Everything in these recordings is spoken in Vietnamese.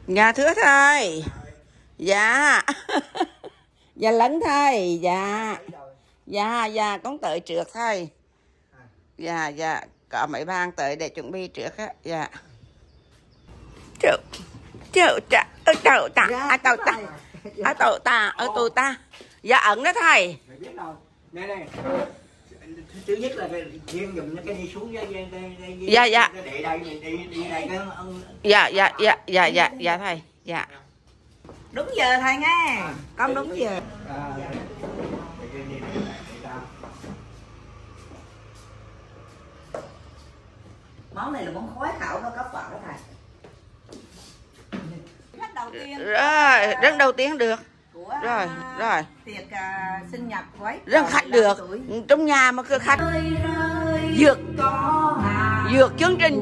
Dạ thưa thầy. Dạ. Dạ lẫn thầy. Dạ. Dạ con tới trước thầy. Dạ có mấy bạn tới để chuẩn bị trước á. Dạ. Chậu ta. Dạ ẩn đó thầy. Này. Thứ nhất là riêng dùm cái đi xuống đây dạ để đây đi đây dạ thầy. Dạ. Đúng giờ thầy nghe. Con đúng giờ. Món này là món khói khảo nó cấp vào đó thầy. Khách đầu tiên. Rồi, rất đầu tiên được. Rồi. Tiệc sinh nhật với rất khách được. Trong nhà mà cứ khách dược chương trình.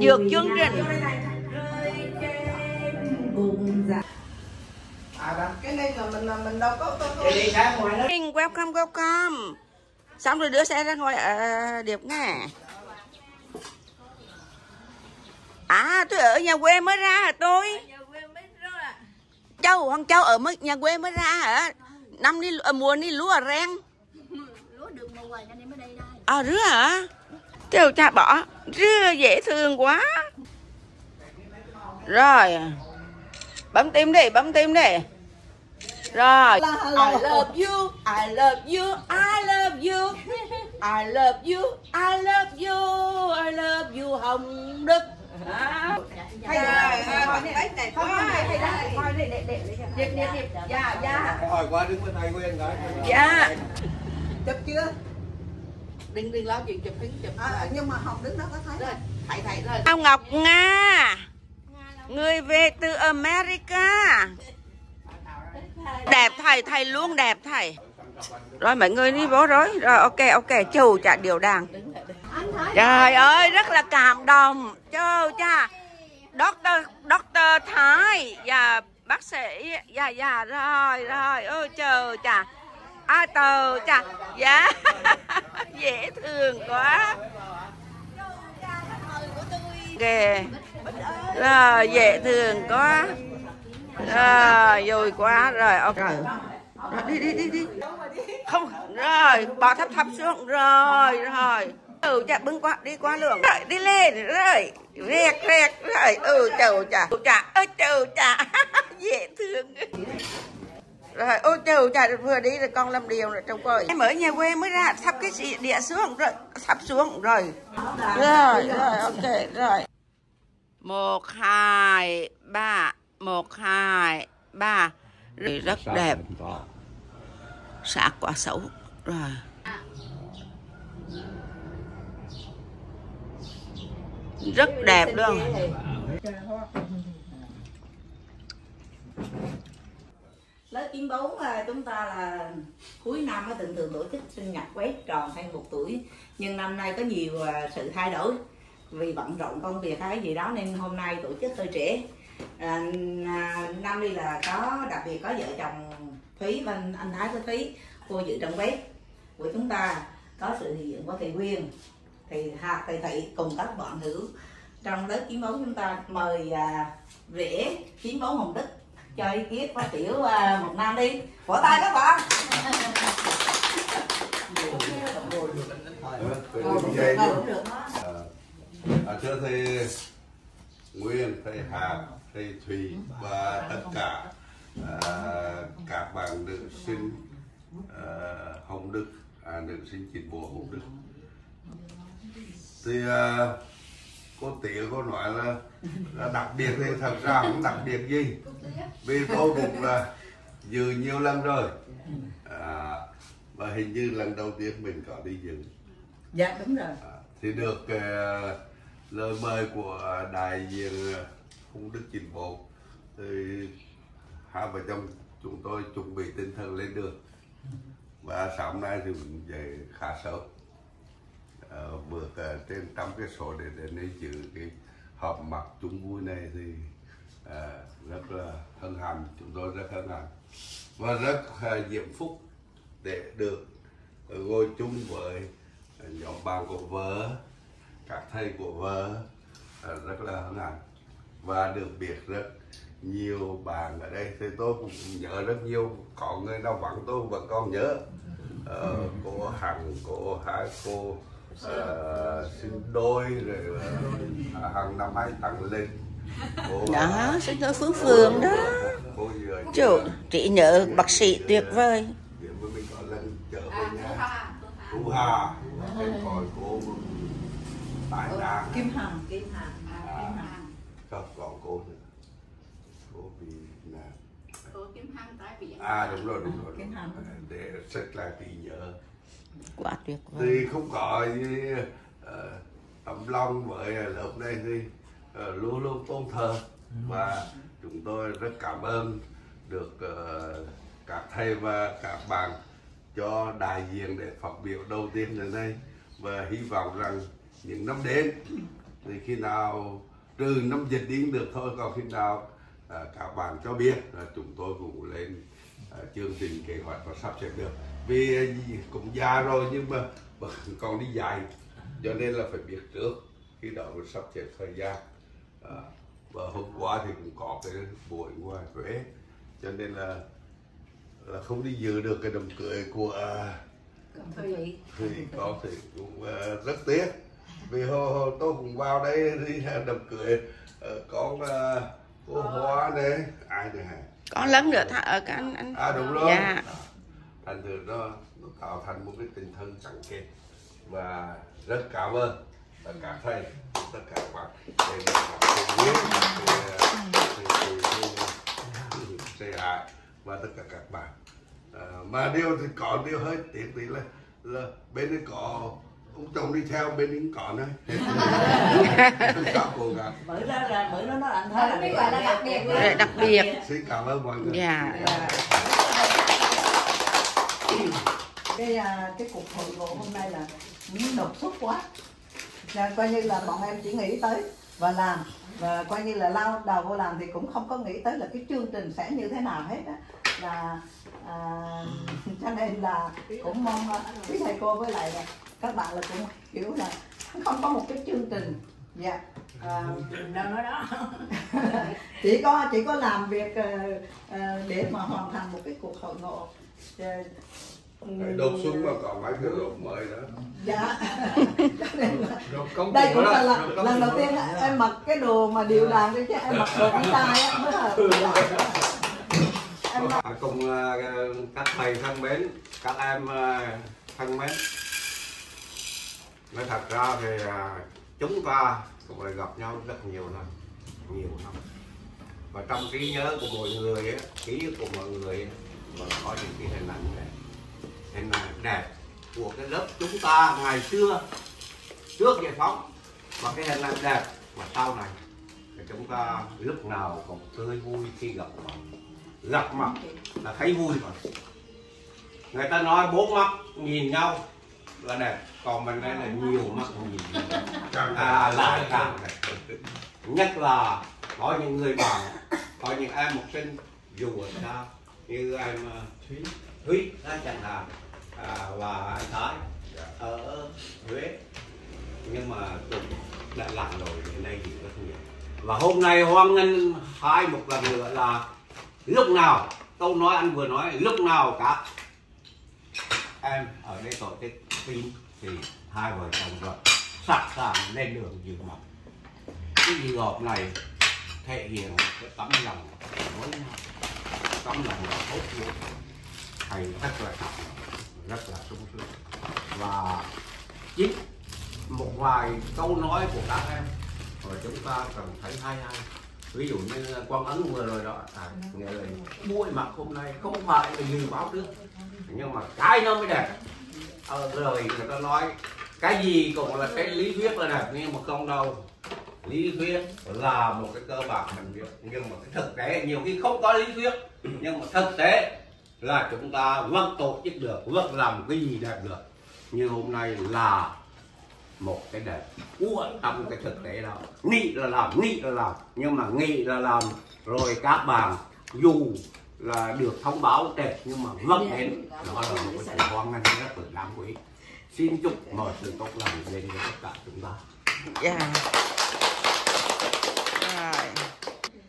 Cái này là mình đâu có đi ra ngoài đó. Welcome. Xong rồi đưa xe ra ngoài điệp nghe. Tôi ở nhà quê mới ra hả tôi? Hoàng Châu ở nhà quê mới ra hả? Năm đi mùa đi lúa reng. Lúa được mùa rồi cho nên mới đây đây. Rứa hả? Trời cha bỏ. Rứa dễ thương quá. Rồi. Bấm tim đi. Rồi. I love you. Hồng Đức. Thầy này coi đẹp. Dạ. Hỏi qua đứng bên thầy quen rồi. Dạ. Chụp chưa? Đừng lo chuyện chụp Nhưng mà Hồng đứng đó có thấy rồi. Thầy rồi. Ao Ngọc Nga. Người về từ America. Đẹp thầy luôn đẹp thầy. Rồi mọi người đi vô rồi. Rồi ok chù chả điều đàn. Trời ơi rất là cảm động. Chù cha. Doctor Thái và bác sĩ. Dạ rồi. Ôi trời chà. Tờ chà. Dạ. Dễ thương quá. Kìa. Rồi dễ thương quá. Rồi quá rồi ok. Rồi đi. Không rồi bỏ thấp xuống rồi. Chà bưng qua đi qua đường rồi đi lên rồi rẹt rồi chầu chà dễ thương rồi chầu chà vừa đi rồi con làm điều rồi trong coi em ở nhà quê mới ra sắp cái gì địa xuống rồi sắp xuống rồi ok rồi 1 2 3 rồi rất đẹp sạc quả xấu rồi. Rất đẹp luôn. Lớp 94 chúng ta là cuối năm thường tổ chức sinh nhật quét tròn 21 tuổi. Nhưng năm nay có nhiều sự thay đổi. Vì bận rộn công việc hay gì đó nên hôm nay tổ chức hơi trễ. Năm nay là có đặc biệt có vợ chồng Thúy và anh Thái của Thúy, cô dự trọng quét của chúng ta, có sự hiện diện của thầy Quyên, thầy Thị cùng các bạn hữu trong lớp 94 chúng ta mời rể 94 Hồng Đức cho ý kiến phát biểu một năm đi. Vỗ tay các bạn. Thưa thầy Nguyên, thầy Hạc, thầy Thùy và tất cả các bạn nữ sinh Hồng Đức, nữ sinh chi bộ Hồng Đức. Thì cô Tía cô nói là đặc biệt thì thật ra không đặc biệt gì, vì tôi cũng là dự nhiều lần rồi, và hình như lần đầu tiên mình có đi dự. Dạ đúng rồi. Thì được lời mời của đại diện Hồng Đức Chính Bộ, thì hai vợ chồng chúng tôi chuẩn bị tinh thần lên đường, và sáng nay thì mình dậy khá sớm, vượt trên 100 cái số để đến đây dự cái họp mặt chung vui này, thì rất là hân hạnh, chúng tôi rất hân hạnh và rất diễm phúc để được ngồi chung với nhóm bạn của vợ, các thầy của vợ, rất là hân hạnh và được biết rất nhiều bạn ở đây thì tôi cũng nhớ rất nhiều, có người nào vắng tôi vẫn còn nhớ. Cô Hằng, cô Hai, cô sinh đôi rồi hàng năm hay tăng lên. Đó, sinh đôi Phương Phương đó. Chủ trí nhớ bác sĩ tuyệt vời. Mình có lần trở về nhà Thu Hà, em gọi cô Tài Đàng, Kim Hằng. không còn cô nữa, cô bị là Cô Kim Hằng tại vì đúng rồi để rất là trí nhớ. Quá tuyệt vời. Thì không có gì tấm lòng với lớp này thì luôn luôn tôn thờ, và chúng tôi rất cảm ơn được các thầy và các bạn cho đại diện để phát biểu đầu tiên ở đây, và hy vọng rằng những năm đến thì khi nào trừ năm dịch đi được thôi, còn khi nào các bạn cho biết chúng tôi cũng lên chương trình kế hoạch và sắp xếp được, vì cũng già rồi nhưng mà còn đi dạy cho nên là phải biết trước, khi đó mới sắp xếp thời gian. Và hôm qua thì cũng có cái buổi ngoài Huế cho nên là không đi dự được cái đám cưới của thì có thể cũng rất tiếc, vì hồi tôi cũng vào đây đi đám cưới con cô Hoa này, ai này hả? Có lần nữa ở cái anh. Đúng rồi. Dạ. Thành thử nó tạo thành một cái tinh thần gắn kết, và rất cảm ơn tất cả thầy, tất cả các bạn và tất cả các bạn. Mà điều thì có điều hơi tiếc tí là bên đây có ông chồng đi theo, bên đấy có nữa. Bởi nó nói anh thấy là biết là đặc biệt. Đặc biệt. Xin cảm ơn mọi người. Dạ. Cái cuộc hội ngộ hôm nay là đột xuất quá, coi như là bọn em chỉ nghĩ tới và làm, và coi như là lao đầu vô làm thì cũng không có nghĩ tới là cái chương trình sẽ như thế nào hết á, là cho nên là cũng mong quý thầy cô với lại là các bạn là cũng hiểu là không có một cái chương trình. Dạ. Đâu nói đó. chỉ có làm việc để mà hoàn thành một cái cuộc hội ngộ. Đột xuân mà còn mấy cái lộn mới đó. Dạ. Đây cũng là lần đầu tiên em mặc cái đồ mà điệu đàn đấy chứ, em mặc đồ cái tai á mới là. Cùng các thầy thân mến, các em thân mến, nói thật ra thì chúng ta cũng đã gặp nhau rất nhiều năm, và trong trí nhớ của mọi người ấy, ký ức của mọi người ấy, vẫn có những cái hình ảnh đẹp của cái lớp chúng ta ngày xưa trước giải phóng, và cái hình ảnh đẹp mà sau này thì chúng ta lúc nào cũng tươi vui khi gặp mặt là thấy vui rồi. Người ta nói bốn mắt nhìn nhau là đẹp, còn mình đây là nhiều mắt nhìn lại càng đẹp. Nhất là có những người bạn, có những em học sinh dù ở xa như em Thúy chẳng hạn, và anh Thái ở Huế, nhưng mà cũng đã làm rồi đến đây thì rất nhiều. Và hôm nay hoan nghênh hai một lần nữa là lúc nào, câu nói anh vừa nói, lúc nào các em ở đây tổ chức tin thì hai vợ chồng vợ sẵn sàng lên đường dự mặt. Cái dự họp này thể hiện cái tấm lòng với nhau, tấm lòng là tốt luôn, thầy rất là cảm động, rất là sung sướng. Và chính một vài câu nói của các em rồi chúng ta cần thấy hay, ví dụ như Quang Ấn vừa rồi đó, nghe lời buổi mặt hôm nay không phải là dự báo trước, nhưng mà cái nó mới đẹp. Rồi người ta nói cái gì cũng là cái lý thuyết là đẹp, nhưng mà không đâu. Lý thuyết là một cái cơ bản mình biết, nhưng mà cái thực tế nhiều khi không có lý thuyết, nhưng mà thực tế là chúng ta vẫn tổ chức được, vẫn làm cái gì đẹp được. Như hôm nay là một cái đẹp của trong cái thực tế đó. Nghĩ là làm, nhưng mà nghĩ là làm rồi các bạn dù là được thông báo đẹp nhưng mà vẫn đến, đó là một cái sự hoan nghênh rất là đáng quý. Xin chúc mọi sự tốt lành đến với tất cả chúng ta. Dạ. Rồi.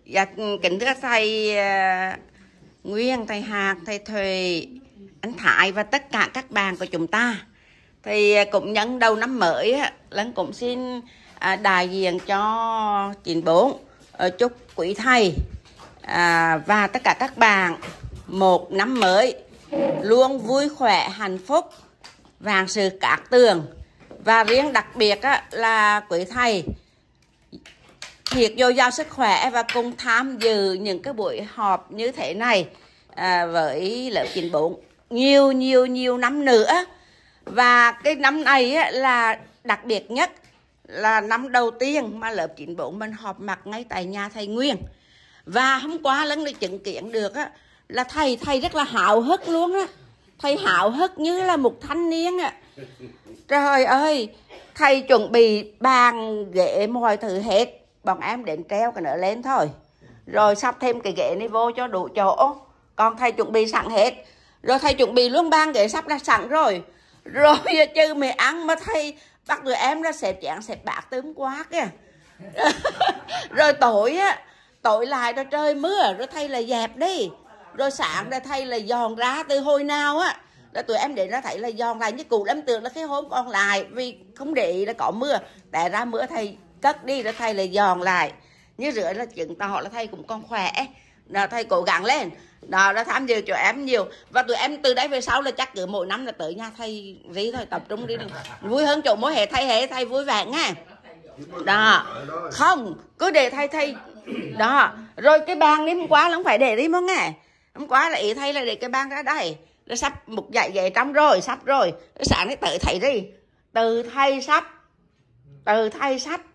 Dạ, kính thưa thầy Nguyên, thầy Hạc, thầy Thùy, anh Thái và tất cả các bạn của chúng ta. Thì cũng nhân đầu năm mới á, Lân cũng xin đại diện cho 94 chúc quý thầy và tất cả các bạn một năm mới luôn vui khỏe, hạnh phúc, vạn sự cát tường. Và riêng đặc biệt á, là quý thầy thiệt dồi dào sức khỏe và cùng tham dự những cái buổi họp như thế này với lớp 94 nhiều năm nữa. Và cái năm này á, là đặc biệt nhất, là năm đầu tiên mà lớp 94 mình họp mặt ngay tại nhà thầy Nguyên. Và hôm qua Lân được chứng kiến được á, là thầy rất là hào hức luôn á. Thầy hào hức như là một thanh niên á. Trời ơi, thầy chuẩn bị bàn ghế mọi thứ hết. Bọn em đến treo cái nợ lên thôi. Rồi sắp thêm cái ghế này vô cho đủ chỗ. Còn thầy chuẩn bị sẵn hết. Rồi thầy chuẩn bị luôn bàn ghế sắp đã sẵn rồi. Rồi chứ mày ăn mà thầy bắt tụi em ra xếp chén xếp bát tớm quá kìa. Rồi tối lại rồi trời mưa. Rồi thầy là dẹp đi. Rồi sáng ra thầy là dọn ra từ hồi nào á. Rồi tụi em đến ra thấy là dọn lại. Như cụ lâm tưởng là cái hôm còn lại. Vì không để ý là có mưa. Tại ra mưa thầy cất đi rồi thầy là dọn lại. Như rửa là chứng tỏ là thầy cũng còn khỏe. Đó, thầy cố gắng lên. Đó, đã tham dự cho em nhiều. Và tụi em từ đấy về sau là chắc cứ mỗi năm là tới nhà thầy rí thôi, tập trung đi. Vui hơn chỗ mỗi hệ thầy vui vẻ nghe. Đó, không, cứ để thầy. Đó, rồi cái bàn đi hôm qua là không phải để đi mà nghe. Hôm qua là ý thầy là để cái bàn ra đây. Nó sắp một dạy ghế trong rồi, sắp rồi. Cái sáng ấy tới thầy đi. Từ thầy sắp. Từ thầy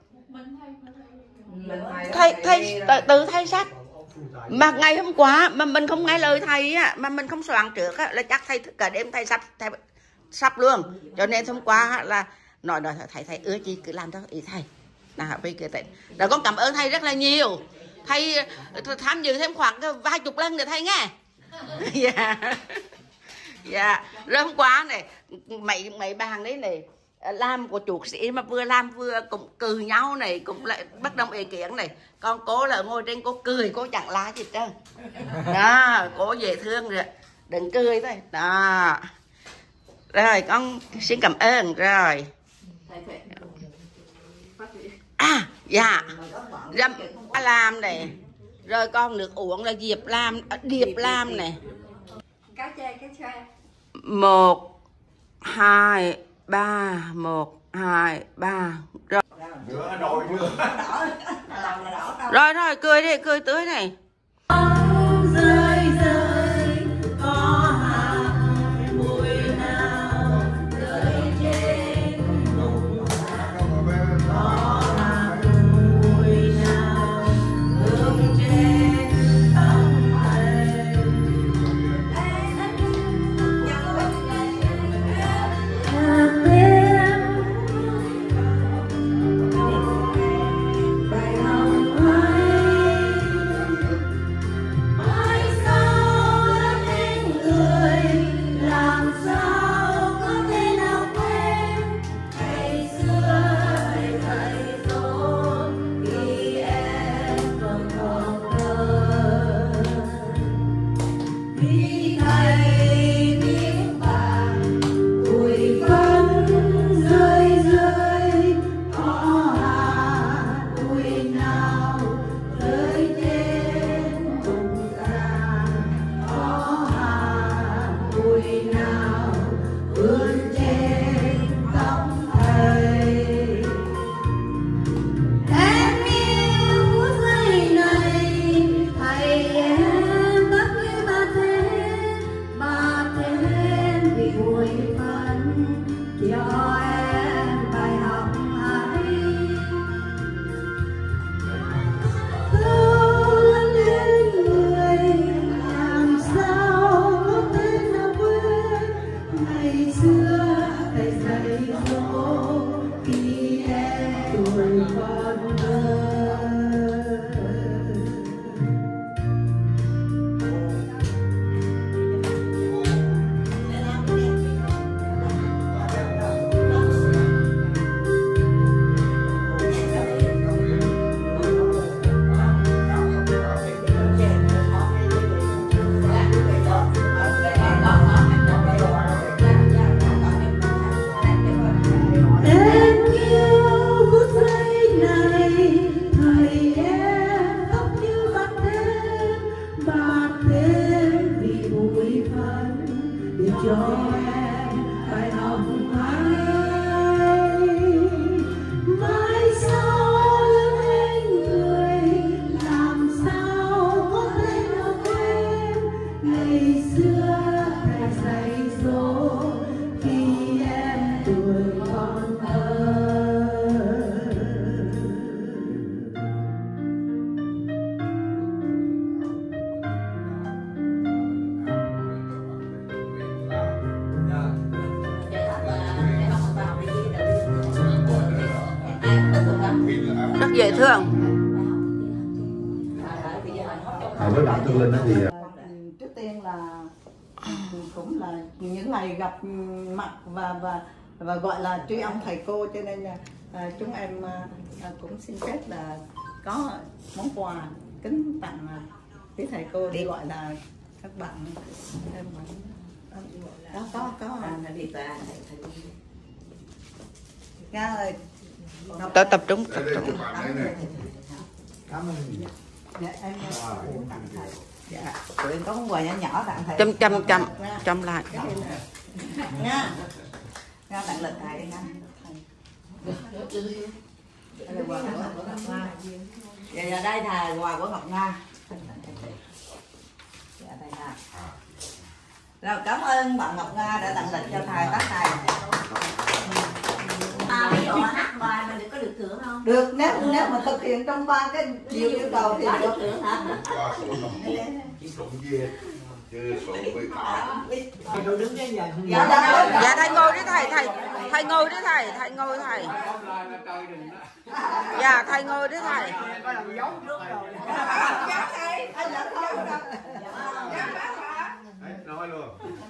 sắp. Mà ngày hôm qua mà mình không nghe lời thầy á, mà mình không soạn trước á, là chắc thầy cả đêm thầy sắp luôn. Cho nên hôm qua là nói thầy ưa chi cứ làm cho ý thầy. Nào bây giờ rồi con cảm ơn thầy rất là nhiều. Thầy tham dự thêm khoảng vài chục lần để thầy nghe. Dạ. Dạ. Rồi hôm qua này mấy bàn đấy này làm của chủ sĩ mà vừa làm vừa cũng cười nhau này, cũng lại bất đồng ý kiến này. Còn cô là ngồi trên cô cười, cô chẳng lá gì trơn. Đó, cô dễ thương rồi. Đừng cười thôi. Đó. Rồi con xin cảm ơn rồi. Dạ. Râm làm này. Rồi con nước uống là Điệp làm này. Cá chê. 1 2 3 1 2 3 rồi. Rồi cười đi, cười tươi này. Rất dễ thương. Với bạn Tư Linh thì trước tiên là cũng là những ngày gặp mặt và gọi là tri ân thầy cô, cho nên là chúng em cũng xin phép là có món quà kính tặng quý thầy cô để gọi là các bạn em có đi về Nga ơi. Tập trung. Cảm ơn. Dạ, em tặng thầy. Dạ, tụi em có món quà nhỏ nhỏ tặng thầy. Chăm lại. Nga. Nga tặng lịch thầy đi Nga. Đây là quà của Ngọc Nga. Dạ, đây là quà của Ngọc Nga. Dạ, đây là. Rồi, cảm ơn bạn Ngọc Nga đã tặng lịch cho thầy, các thầy. Ví dụ mà hát bài mình có được thưởng không? Được, nếu mà thực hiện trong 3 cái điều yêu cầu thì được thưởng hả? Sổ dê chứ sổ với cả. Tôi đứng đây giờ. Dạ thầy ngồi đi thầy. Thầy ngồi đi thầy. Dạ thầy ngồi đi thầy. Nói luôn.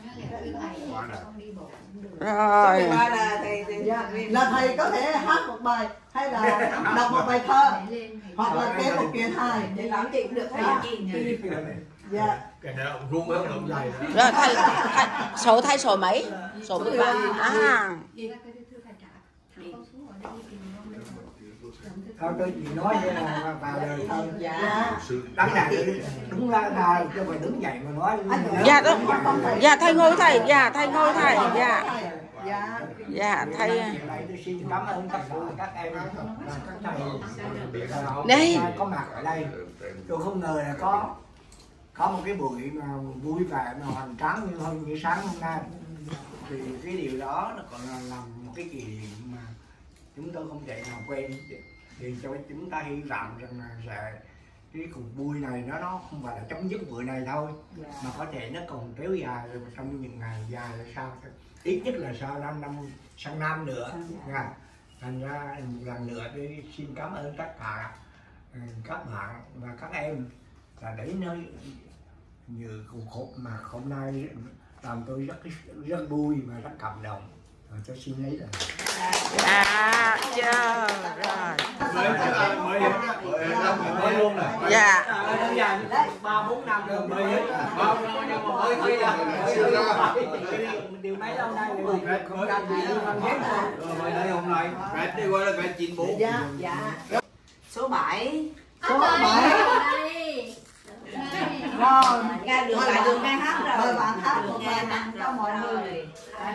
Rồi. Là thầy có thể hát một bài hay là đọc một bài thơ hoặc là kể một chuyện hài để làm chuyện được thầy. Dạ. Cái đó rung hết lộn dài rồi. Rồi thầy sổ mấy? Sổ 13. À. Thôi tôi chỉ nói vậy là vào đời thôi. Dạ. Đáng là đúng ra là cho phải đứng dậy mà nói. Dạ thầy ngồi thầy. Dạ thầy ngồi thầy. Dạ thầy. Tôi xin cảm ơn tất cả các em và các thầy đây có mặt ở đây. Tôi không ngờ là có một cái buổi mà vui vẻ mà hoành tráng như sáng hôm nay. Thì cái điều đó nó còn là làm một cái kỷ niệm mà chúng tôi không thể nào quên. Thì cho chúng ta hy vọng rằng là cái cuộc vui này nó không phải là chấm dứt bữa này thôi, mà có thể nó còn kéo dài rồi trong những ngày dài là sao, ít nhất là sang năm nữa nha. Thành ra một lần nữa tôi xin cảm ơn tất cả các bạn và các em là đến nơi như cuộc họp mà hôm nay làm tôi rất vui và rất cảm động. Tôi xin lấy rồi. Mới luôn này. Dạ. 3-4 năm rồi mới hết. Điều mấy năm nay rồi không làm gì luôn hết rồi. Mới đây hôm nay Red đi qua là Red 94. Dạ. Số 7. Số 7. Rồi, nghe được lại được nghe hát rồi. Bạn hát một bài tặng cho mọi người.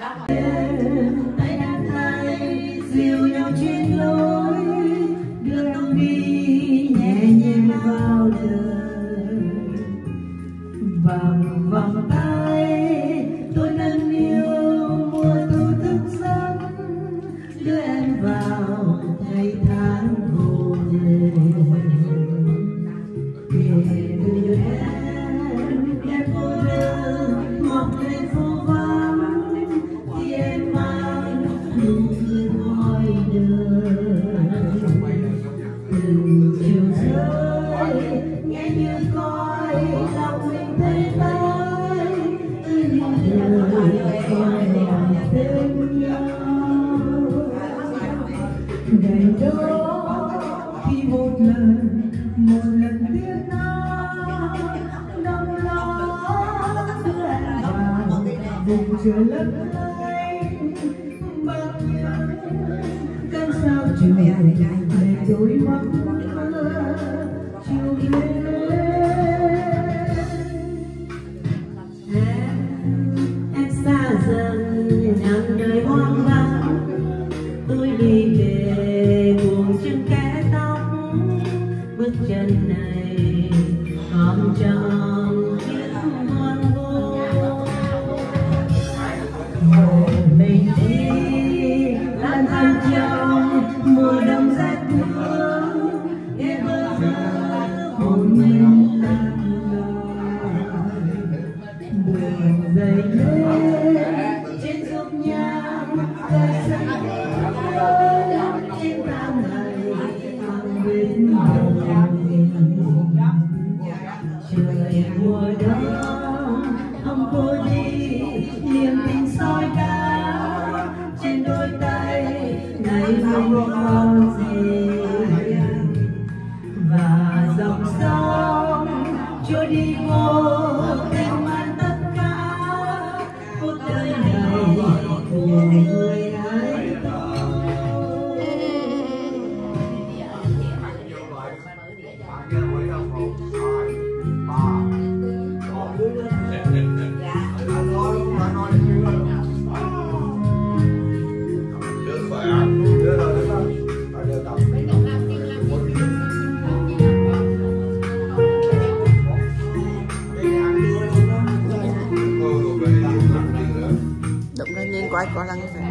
Dìu nhau trên lối đưa tôi đi nhẹ nhàng vào đời, bằng vòng tay tôi nâng niu mùa thu thức giấc, đưa em vào ngày tháng hồ về từ em cô đơn mọc lên phố vắng thì em mang nụ cười hỏi đời từ chiều rơi nghe như coi lòng mình thấy bay từ những lời còn làm thêm nhau ngày đó khi một lần tiếng nói đông lo đưa em vào vùng trời lấp lánh bao nhiêu cơn sao chiều về đôi mắt chiều lên. Em xa dần nằm đời hoang vắng, tôi đi về buồn chân kẽ tóc, bước chân này còn trong chiếc hoang vô. Mình đi lang thang trong mùa đông rét buốt, nghe bơ vơ hồn mình lặng buồn dậy lên trên ruộng nhang cây xanh trên tam này hàng bên hồng. Trời mùa đông ông cô đi niềm tình soi đá trên đôi tay này không còn gì, và dòng sông trôi đi vô tình mang tất cả cuộc đời này của người ấy tôi. Động ra nhìn quay có lăng rồi.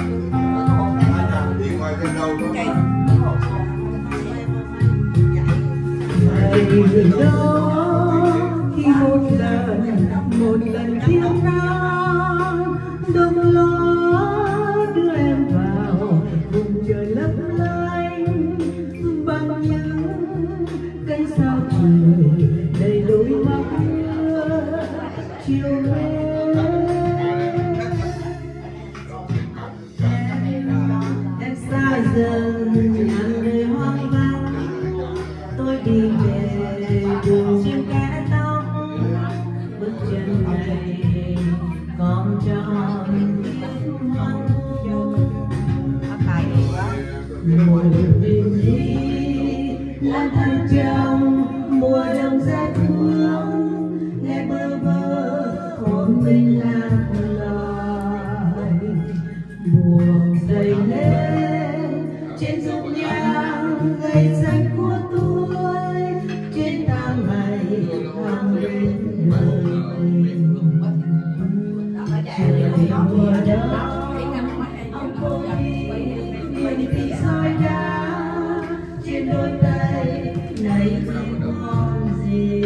Khi một lần tiếng non đông lo đưa em vào vùng trời lấp lánh bằng những cây sao trời đầy đôi mắt chiều lên. Em xa dần nằm nơi hoang vắng, tôi đi về buồn trên kẽ tóc, bước chân này còn tròn tiếng hoang vu. Mùa mình đi lang thang trong mùa đông rét buốt, nghe bơ vơ hồn mình lạc loài buồn dậy lên trên ruộng nhang cây xanh của tôi, trên tang ngày hàng bên người. Trời mùa đông ông cô đi niềm tin soi đá trên đôi tay này không còn gì,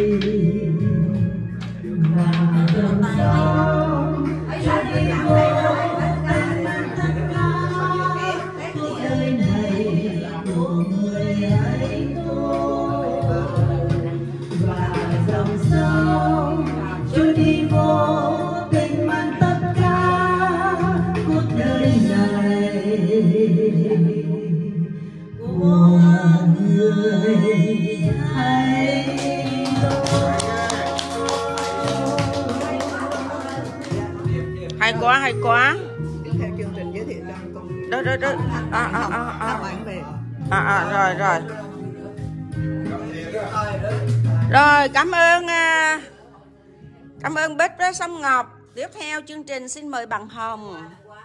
và dòng sông trôi đi vô tình mang tất cả cuộc đời này của người ấy tôi. Và dòng sông trôi đi vô tình mang tất cả cuộc đời này của người ấy tôi. Hay quá, hay quá. Tiếp theo chương trình giới thiệu cho con. Đó. Rồi. Rồi, cảm ơn Bích với Sông Ngọc. Tiếp theo chương trình xin mời bạn Hồng.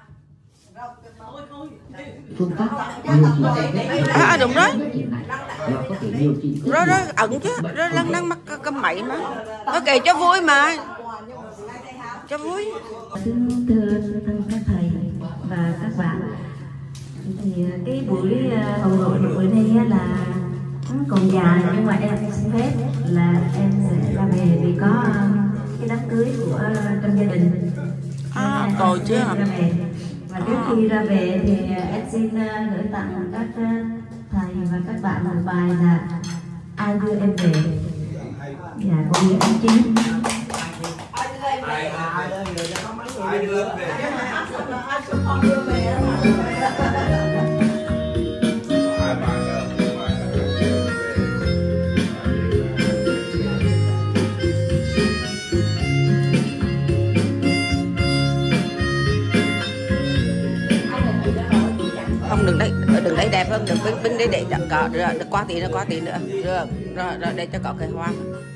Phương pháp điều trị Đúng đó. nó có thể điều trị Rồi ẩn chứ, rồi lăng mắc câm bậy mà. Nó kể cho vui mà. Cho vui. Xin thưa các thầy và các bạn, thì cái buổi hồng nội buổi nay là còn dài, nhưng mà em xin phép là em sẽ ra về vì có cái đám cưới của trong gia đình. Rồi chứ. Và trước khi ra về thì em xin gửi tặng các thầy và các bạn một bài là Ai đưa em về. Dạ, của Nguyễn Anh Chính. Ai đưa về. Không, đừng đấy đẹp hơn, đừng bên đấy để có được qua tí nữa, được rồi đây cho có cây hoa.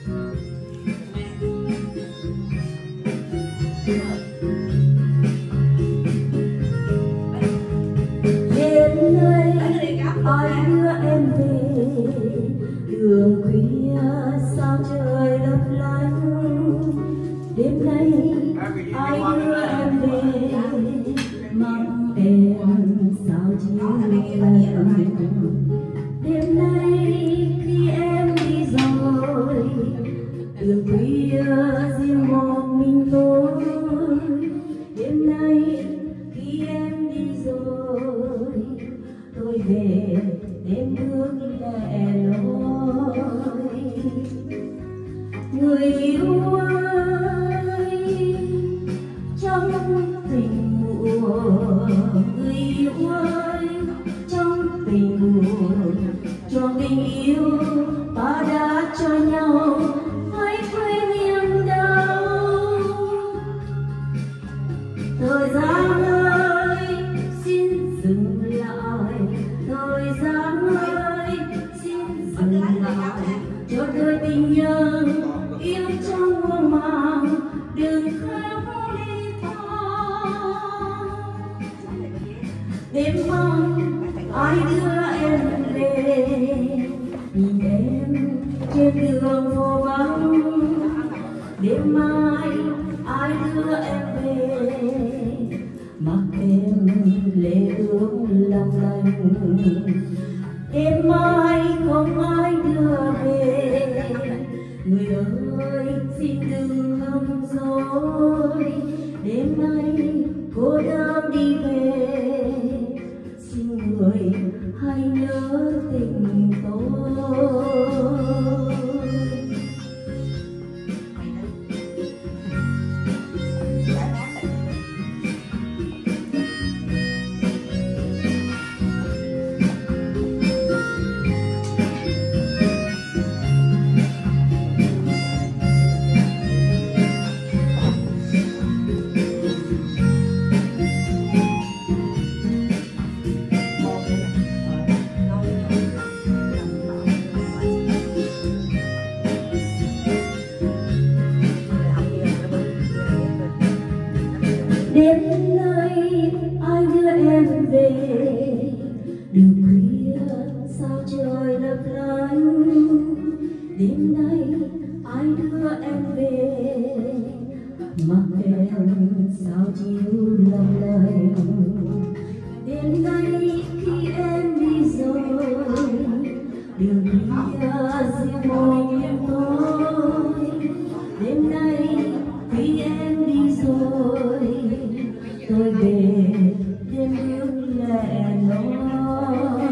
Đêm nay ai đưa em về đường khuya sao trời lấp lánh. Đêm nay ai đưa em về mong em sao chiều lạnh. Đêm nay khi em đi rồi đường khuya riêng một mình tôi. Đêm nay khi em đi rồi tôi về đêm bước lẻ loi. Người yêu ơi trong tình mùa, người yêu ơi trong tình mùa, cho tình yêu ta đã cho nhau hãy quên niềm đau. Thời gian ơi xin dừng lại, thời gian ơi xin dừng lại, cho đôi tình nhân yêu trong muôn màng đừng khóc ly tha. Đêm mong ai đưa em về, nhìn em trên đường phố vắng. Đêm mai ai đưa em về, mặc em lệ ướt lòng lành. Đêm mai không ai đưa về, người ơi xin đừng hâm dối. Đêm nay cô đơn đi về, xin người hãy nhớ tình tôi. Đêm nay ai đưa em về, đường khuya sao trời lấp lánh. Đêm nay ai đưa em về, mặc em sao chiều lòng lành. Đêm nay khi em đi rồi đường khuya riêng một mình tôi. Đêm nay khi em đi rồi tôi về đêm bước lẻ loi.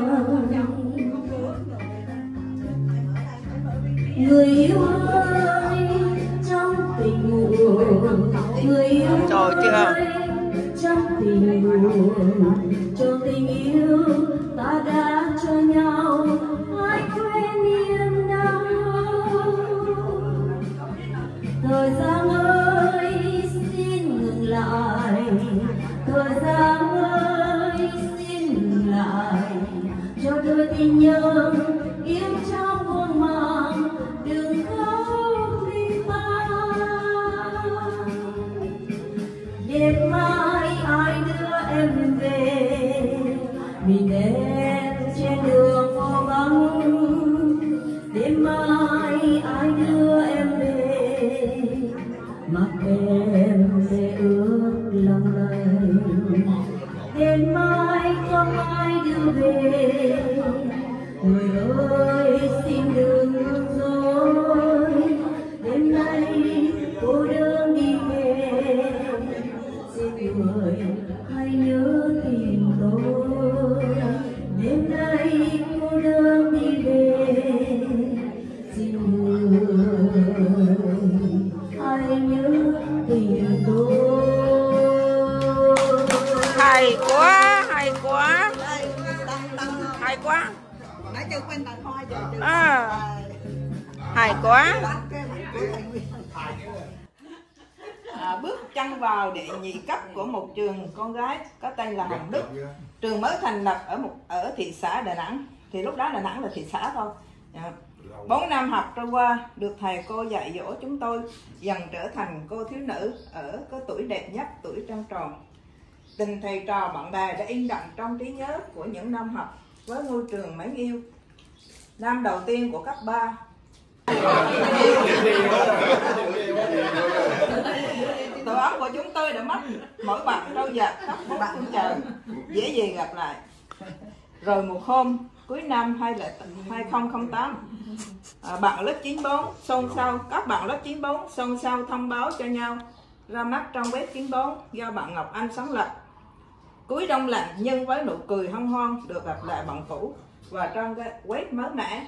Người yêu ơi trong tình mùa, người yêu ơi trong tình mùa, trong tình yêu ta đã cho nhau hãy quên niềm đau. Thời gian ơi xin ngừng lại, thời gian ơi xin ngừng lại, cho đôi tình nhân yêu trong muôn màng đừng khóc ly ta. Đêm mai ai đưa em về, mình em trên đường phố vắng. Đêm mai ai đưa em về, mặc em sẽ ướt lòng lành. Đêm mai không ai đưa về, người ơi xin đừng dối. Đêm nay cô đơn đi về, xin người hãy nhớ tìm tôi. Đêm nay cô đơn đi về, xin người hãy nhớ tình tôi. Hay quá, hay quá, hay quá. Hay quá. Bước chân vào đệ nhị cấp của một trường con gái có tên là Hồng Đức. Trường mới thành lập ở thị xã Đà Nẵng. thì lúc đó Đà Nẵng là thị xã thôi. 4 năm học trôi qua, được thầy cô dạy dỗ chúng tôi dần trở thành cô thiếu nữ ở có tuổi đẹp nhất, tuổi trăng tròn. Tình thầy trò bạn bè đã in đậm trong trí nhớ của những năm học với ngôi trường mến yêu. Năm đầu tiên của cấp 3, tổ ấm của chúng tôi đã mất, mỗi bạn trôi dạt khắp bốn phương trời, dễ gì gặp lại. Rồi một hôm cuối năm 2008, bạn lớp 94 xôn xao, các bạn lớp 94 xôn xao thông báo cho nhau ra mắt trang web 94 do bạn Ngọc Anh sáng lập. Cuối đông lạnh nhưng với nụ cười hân hoan được gặp lại bạn cũ và trang web mới mẻ.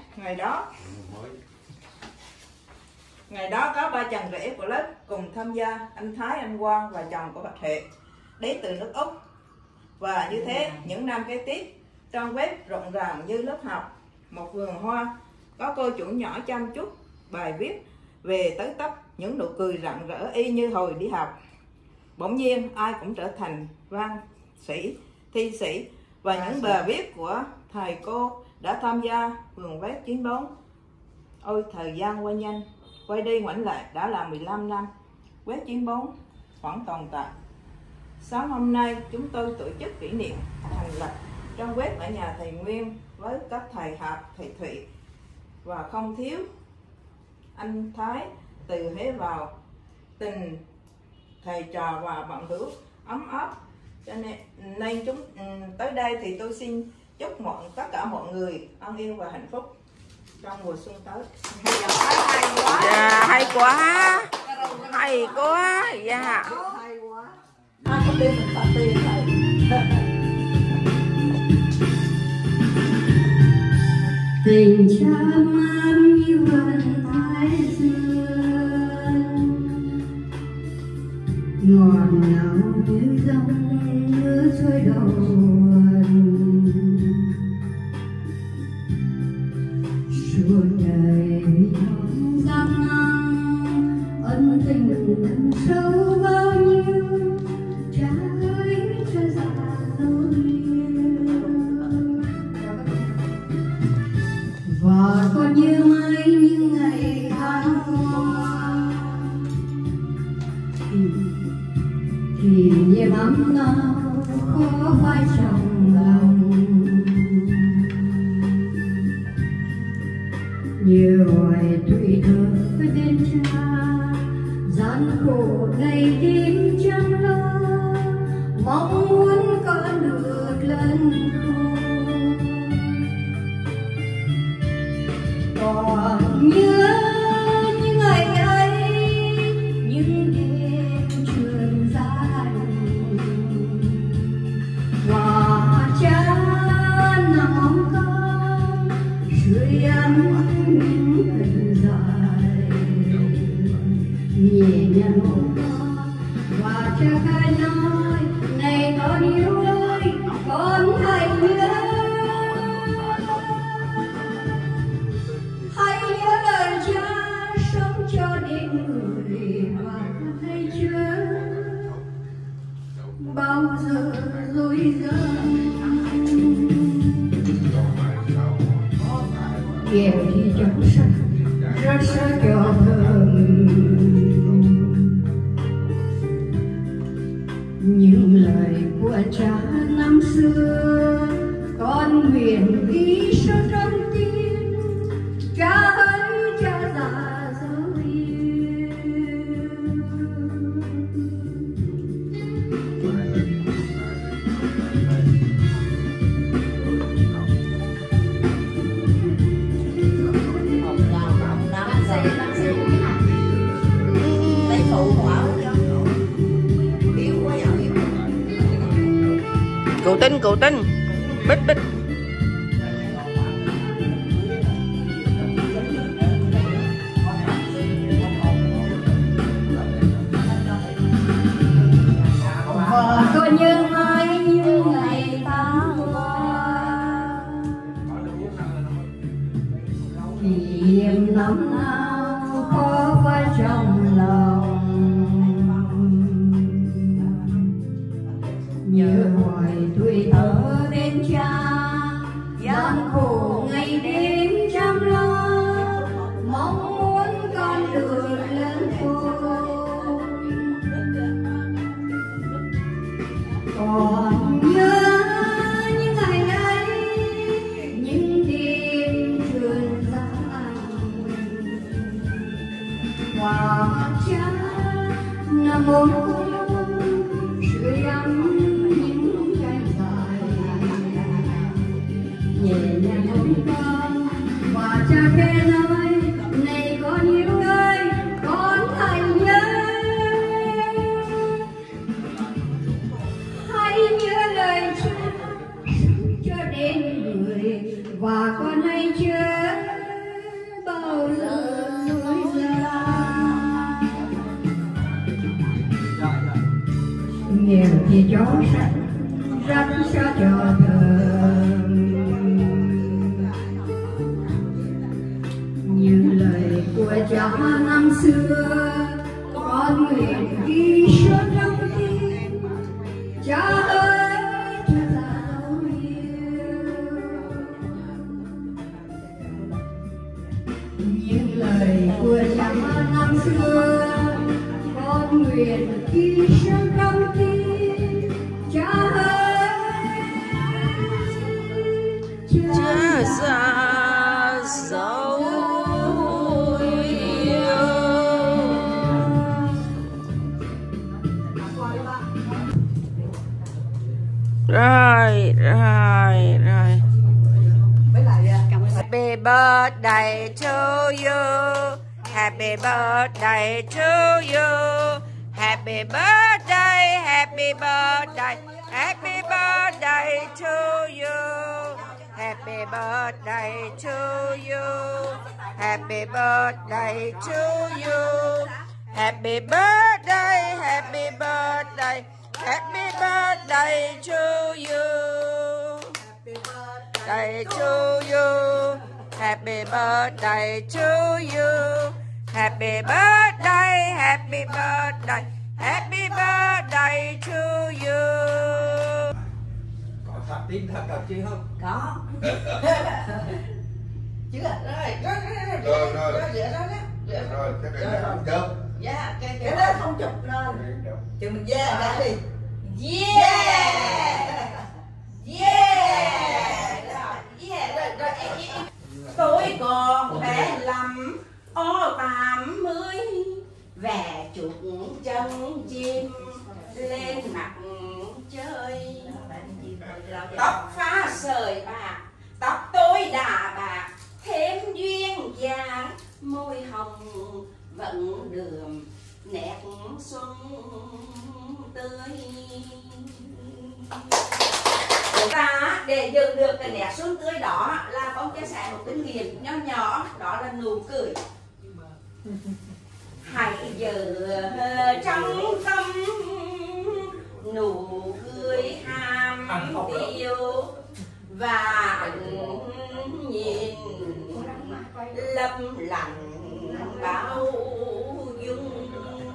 Ngày đó có 3 chàng rể của lớp cùng tham gia, anh Thái, anh Quang và chồng của Bạch Huệ đến từ nước Úc. Và như thế, những năm kế tiếp, trang web rộn ràng như lớp học, một vườn hoa, có cô chủ nhỏ chăm chút bài viết về tới tấp, những nụ cười rạng rỡ y như hồi đi học. Bỗng nhiên ai cũng trở thành văn sĩ, thi sĩ, và những bài viết của thầy cô đã tham gia vườn web 94. Ôi thời gian qua nhanh, quay đi ngoảnh lại đã là 15 năm, web 94 vẫn tồn tại. Sáng hôm nay chúng tôi tổ chức kỷ niệm thành lập trang web ở nhà thầy Nguyên với các thầy Hạp, thầy Thụy và không thiếu anh Thái từ Huế vào. Tình thầy trò và bạn hữu ấm áp, cho nên chúng tới đây thì tôi xin chúc tất cả mọi người an yên và hạnh phúc trong mùa xuân tới. Dạ, hay quá, hay quá, dạ. Hay quá. Không đi mình phạt tiền thầy. Tình cha man như vườn thái dương, ngọt ngào như dòng nước trôi đầu nguồn. Suốt đời vì không gian nan, ân tình đậm sâu bao nhiêu, cha ơi cha già dấu yêu. Và còn như mãi những ngày tháng qua, thì niềm ấm nào khó phai trong lòng. Như hoài tuổi thơ với bên cha, gian khổ ngày đêm chẳng lo, mong muốn con được lần khôn. Còn nhớ những ngày ấy, những đêm trường dài, hòa cha nằm ôm con dưới ấm những cơn dài, nhẹ nhàng ôm con và cha khai nói này con yêu ơi, con hãy nhớ. Bao giờ dối gian kèo thì chẳng sắc rất xa cho thơm, những lời của cha năm xưa con nguyện ghi sâu trong tim. Cha ơi cha già dấu yêu. Cụ tinh, bích bích. Và có nhớ mãi những ngày tháng qua, kỷ niệm năm nào khó phai trong lòng. Nhớ hoài tuổi thơ bên cha, gian khổ hòa cha nam mô sưởi ấm những cây dài nhẹ nhàng ôm con hòa cha khe nói này con yêu ơi con thành nhớ hãy nhớ lời Chúa cho đến người và con hãy chớ bao giờ lối ra nghèo thì chó sạch rách xa cho thơm như lời của cha năm xưa con nguyện ghi sâu trong tim cha ơi cha là dấu yêu những lời của cha năm xưa con nguyện ghi sâu trong tim cha ơi cha ra dấu rồi. Happy birthday to you. Happy birthday to you. Happy birthday, happy birthday, happy birthday to you. Happy birthday to you. Happy birthday to you. Happy birthday, happy birthday, happy birthday to you. Happy birthday to you. Happy birthday to you. Happy birthday, happy birthday, happy birthday to you. Có thật tin thật thật chứ không? Có. Chưa Rồi, cái này là không chớp. dạ cái đó không chụp lên chứ mình ra đi. Tôi còn bé lắm ô 80 về chuột chân chim lên mặt chơi, tóc pha sợi bạc tóc tôi đà bạc thêm duyên dáng, môi hồng vẫn đường nét xuân tươi. Ta để giữ được cái nét xuân tươi đó là con chia sẻ một kinh nghiệm nho nhỏ, đó là nụ cười. Hãy giữ trong tâm nụ cười hàm tiêu và nhìn lâm lặng bao dung,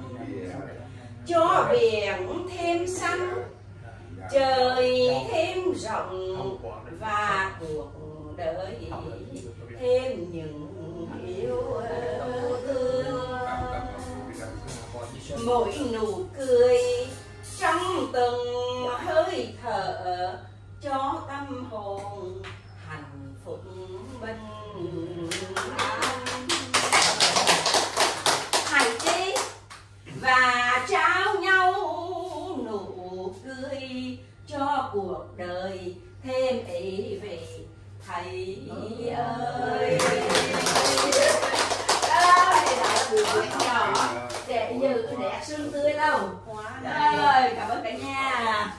cho biển thêm xanh trời thêm rộng và cuộc đời thêm những yêu thương. Mỗi nụ cười trong từng hơi thở cho tâm hồn hạnh phúc bình an. Hãy đi và trao nhau nụ cười cho cuộc đời thêm ý vị thầy ơi. Đây là buổi nhỏ để giữ nét xuân tươi lâu. Rồi, cảm ơn cả nhà.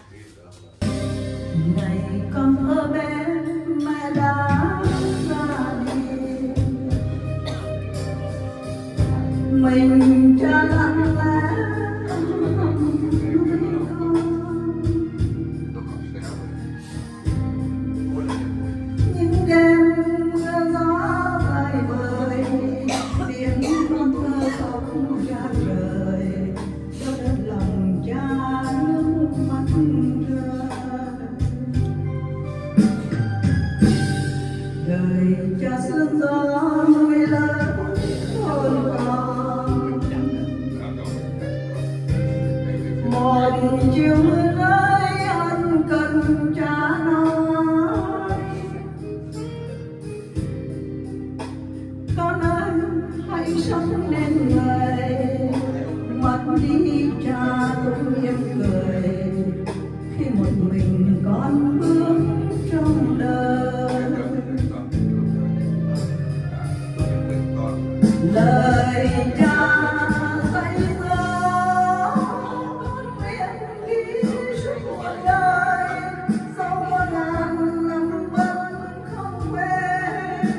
Ngày con thơ bé mẹ đã ra đi, mình cha lặng lẽ những đêm mưa gió vời vời, tiếng con thơ khóc ra trời, cho đất lòng cha nước mắt rơi. Đời cha sương gió nuôi lớn hồn con, một chiều mưa rơi ân cần cha nói, con ơi hãy sống nên người mất đi cha cũng mỉm cười khi một mình con bước trong đời. Lời cha dạy dỗ con biết đi suốt cuộc đời, sau bao ngàn năm vẫn không quên.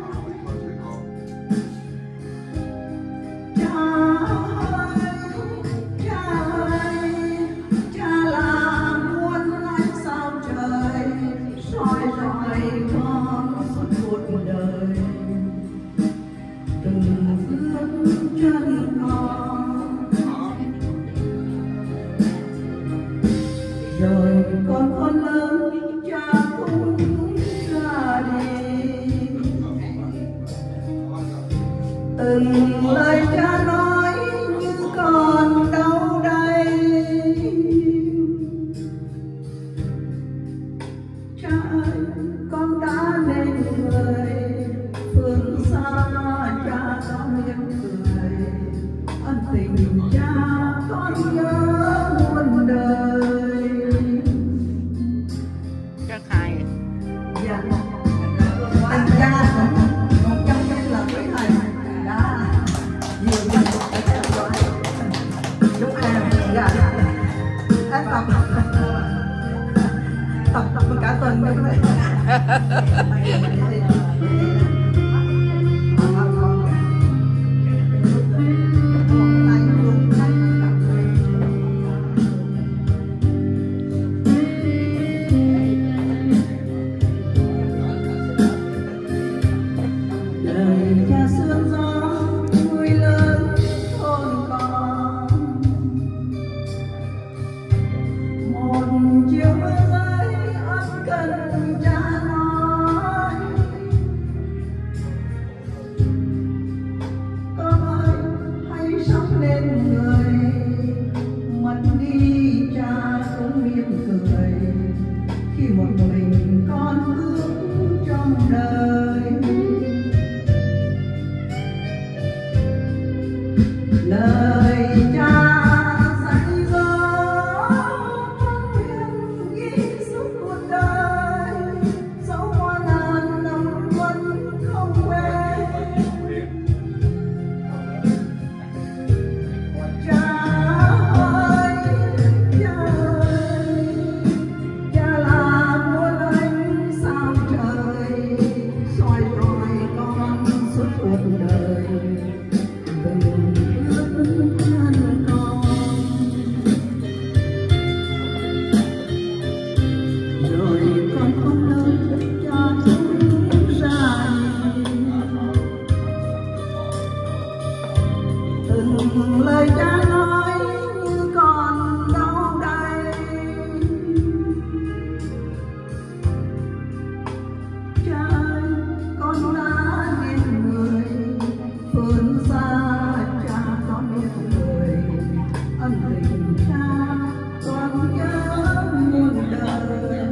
Cha ơi, cha là muôn ánh sao trời soi rọi con suốt cuộc đời. Từng bước chân con rồi con lớn cha cũng ra đi. Từng lời cha nói như còn đâu đây. Cha ơi, con đã nên người phương xa, cha con mỉm cười ân tình cha con nhớ muôn đời. Rất hay. Dạ, anh cha còn trong những lần với thầy đã nhiều lần đã theo dõi lúc em dạ em tập cả tuần như vậy. Lời cha sương gió vui lớn thôn con, một chiều mưa rơi ân cần cha nói. Con ơi hãy sống lên người, mất đi cha cũng mỉm cười khi một mình con bước trong đời. Lời cha dạy dỗ con nguyện ghi suốt cuộc đời, dẫu qua ngàn năm vẫn không quên. Cha ơi, cha là muôn ánh sao trời soi rọi con suốt cuộc đời. Rồi con không lớn cho chúng ra từng lời cha nói như còn đâu đây. Cha ơi, con đã nên người phương xa, cha con biết người ân tình cha con nhớ muôn đời.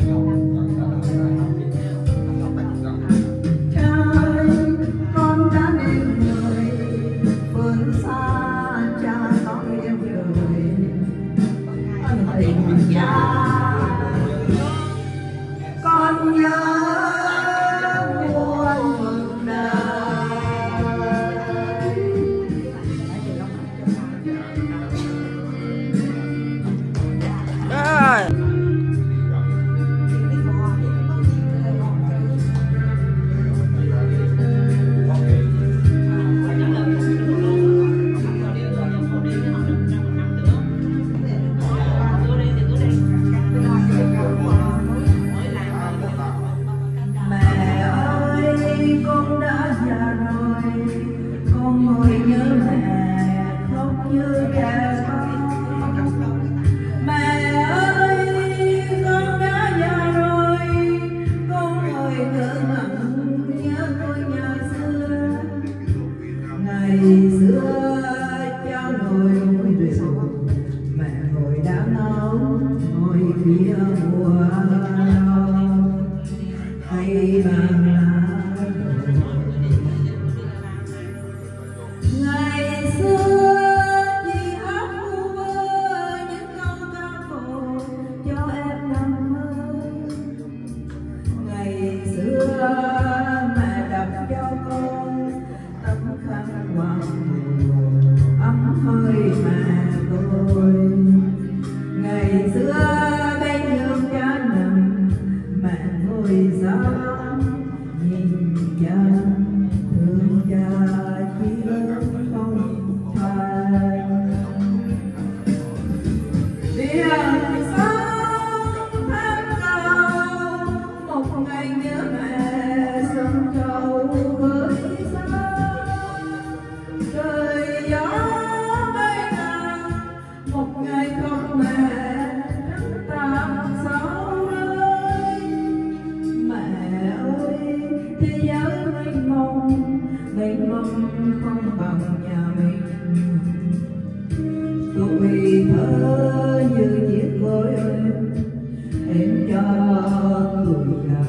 Cha ơi, con đã nên người phương xa, cha con biết người ân tình cha con nhớ muôn đời. Rồi. Mẹ ơi, con đã già rồi, con ngồi nhớ mẹ khóc như trẻ con. Mẹ ơi, con đã già rồi, con ngồi ngỡ ngẩn nhớ ngôi nhà xưa. Ngày xưa cha ngồi uống rượu, mẹ ngồi đá nấu, ngồi phía mùa đông hay bàn lá. Ngày xưa chị mênh mông không bằng nhà mình. Tuổi thơ như chiếc gối em cho tuổi già.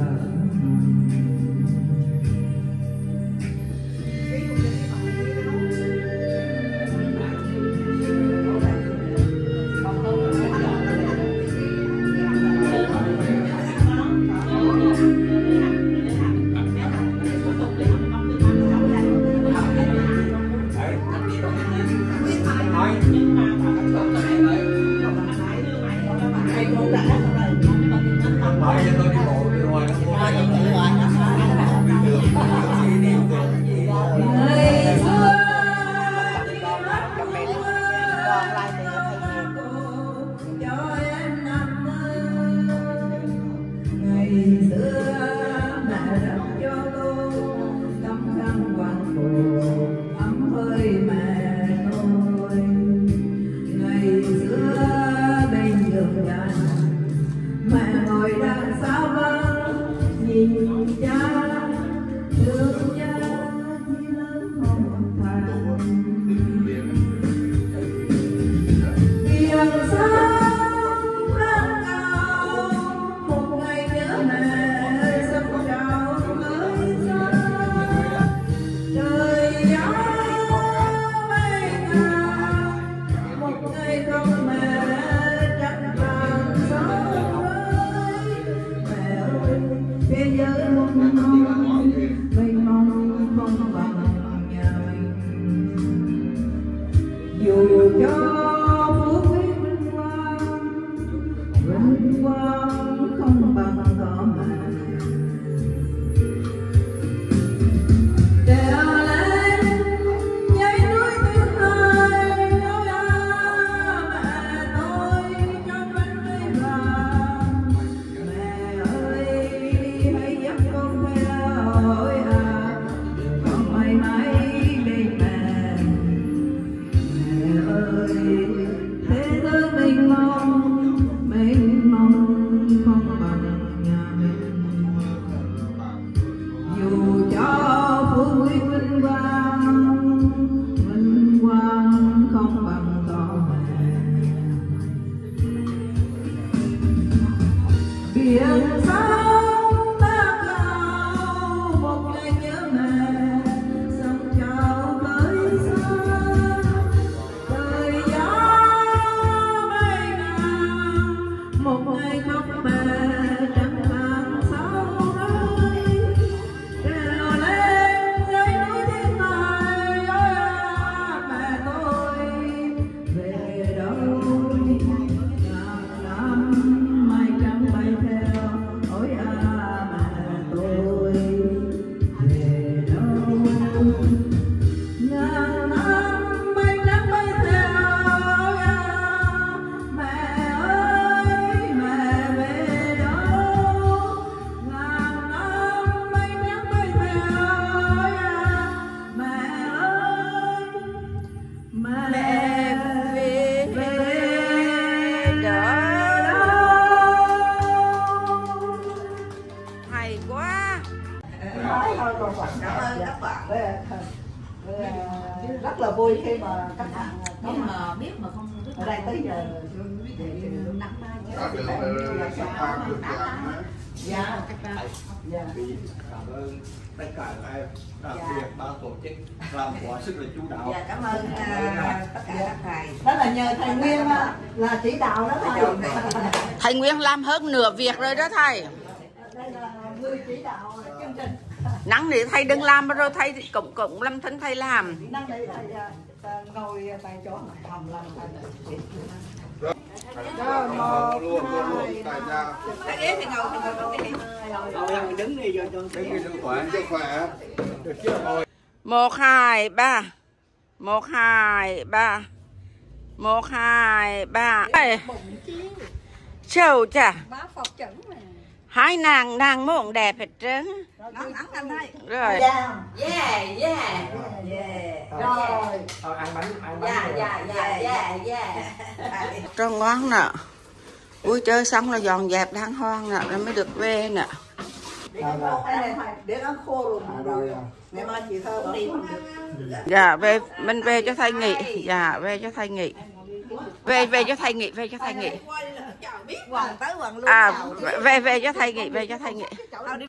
Rất là vui khi mà các bạn biết mà không biết ở đây tới giờ nắng mai dạ cảm ơn tất cả các em, đặc biệt ban tổ chức làm quá sức là chú đáo. Dạ, cảm ơn tất cả các thầy. Đó là nhờ thầy Nguyên là chỉ đạo đó thầy. Thầy Nguyên làm hơn nửa việc rồi đó thầy. Đây là người chỉ đạo chương trình. Nắng thì thầy đừng làm rồi thầy cũng làm thân thầy làm. Năng để thầy ngồi tại chỗ này hầm làm thầy. Luôn tại sao? Thầy Yến thì ngồi đứng đi rồi cho khỏe. Được chưa ngồi. 1 2 3. 1 2 3. 1 2 3. Chầu chà. Hai nàng muốn đẹp hết trơn. Nắng anh thấy. Rồi. yeah. Rồi. Ăn bánh. Yeah. Cho ngon nè. Vui chơi xong là dọn dẹp đàng hoàng nè, rồi mới được về nè. Để ăn khô luôn. Rồi. Mẹ ơi chị Thơ cũng đi không được. Dạ về mình về cho thầy nghỉ. Dạ về cho thầy nghỉ. Về cho thầy nghỉ, về cho thầy nghỉ. Quần tới quần luôn. Về cho thầy nghỉ, về cho thầy nghỉ.